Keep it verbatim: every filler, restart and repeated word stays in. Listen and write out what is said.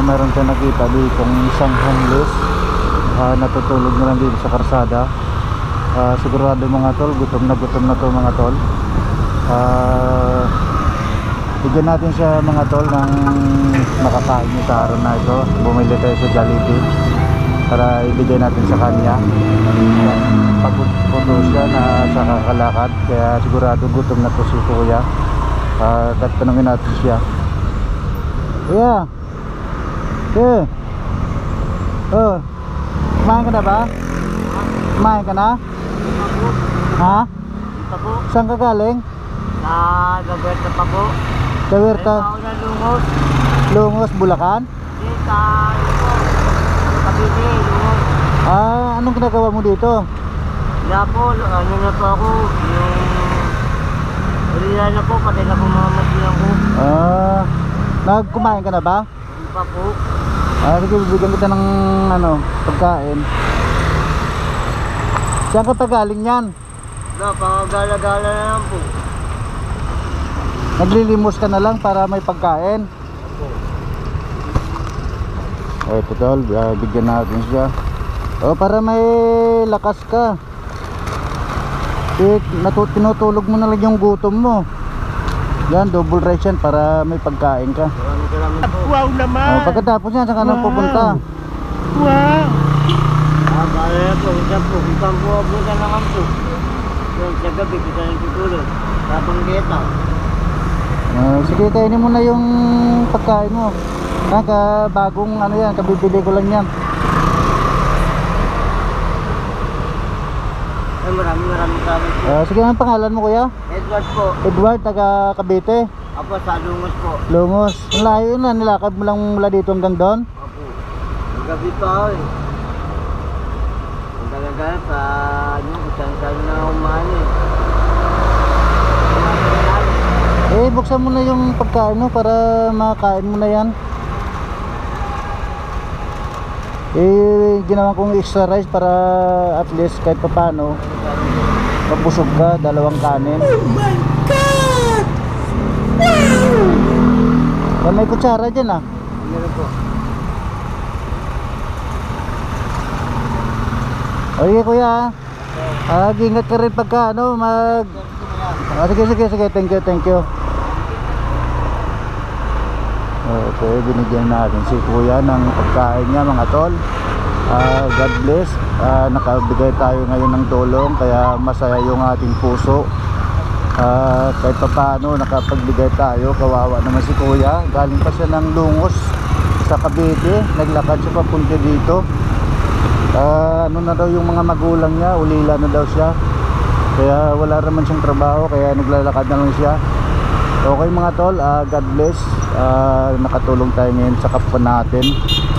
meron tayo nakita dito isang homeless, uh, natutulog na lang dito sa karsada. Uh, sigurado mga tol, gutom na gutom na to mga tol. uh, Bigyan natin siya mga tol ng makakain niya sa araw na ito. Bumili tayo sa Jollibee para ibigay natin sa kanya. Pagod po siya na sa kakalakad, kaya sigurado gutom na to si kuya. uh, At tanungin natin siya. Kuya, eh, oh, kumain ka na ba? Kumain ka na? Ha? Saan ka galing? Sa Gaberta pa po. Gaberta? Ako na Lungos. Lungos, Bulacan? Hindi, sa Cavite, Lungos. Ah, anong ginagawa mo dito? Wala po, ano na po ako, yung Urila na po, patay na po mga masilang ko. Ah, nagkumain ka na ba? Hindi pa po. Ah, sige, bibigyan kita ng ano, pagkain. Saan ka pa galing yan? Wala, pangagala-gala na lang po. Naglilimos ka na lang para may pagkain. Oh, ito tol, uh, bigyan natin siya. Oh, para may lakas ka. Eh, natu tinutulog mo na lang yung gutom mo. Yan, double rice yan para may pagkain ka. Maraming salamat po. Wow naman! Oh, pagkatapos yan, saan ka nang pupunta? Wow! Ah, bala na po, isa po, isang po, abutan naman po. Yung sa gabi, kita nang tutulog. Tapang dieta. Uh, sige, kainin mo na yung pagkain mo. Naka bagong ano yan, kabibili ko lang yan. Ay, maraming maraming salamat po. Uh, sige, ang pangalan mo kuya? Edward po. Edward, taga Cavite. Apo, sa Lungos po. Lungos. Ang layo na, nilakad mo lang mula dito hanggang doon. Apo. Ang gabi pa ako eh. Ang talaga sa ano, kung saan na umani eh. Eh, buksan mo na yung pagkain mo para makain mo na yan. Eh, ginawa kong extra rice para at least kahit papano mabusog ka, dalawang kanin. Oh my God! Wow! Yan, may kutsara dyan ah. Meron po. Okay kuya, ah, ingat ka rin pagka ano, mag... Ah, sige, sige, sige, thank you, thank you. Okay, binigyan natin si kuya ng pagkain niya mga tol. uh, God bless. uh, Nakabigay tayo ngayon ng tulong, kaya masaya yung ating puso. uh, Kahit pa paano nakapagbigay tayo. Kawawa naman si kuya, galing pa siya ng Lungos sa Cavite, naglakad siya papunta dito. uh, Ano na daw yung mga magulang niya, ulila na daw siya, kaya wala naman siyang trabaho, kaya naglalakad na lang siya. Okay mga tol, uh, God bless. uh, Nakatulong tayo ngayon sa kapwa natin.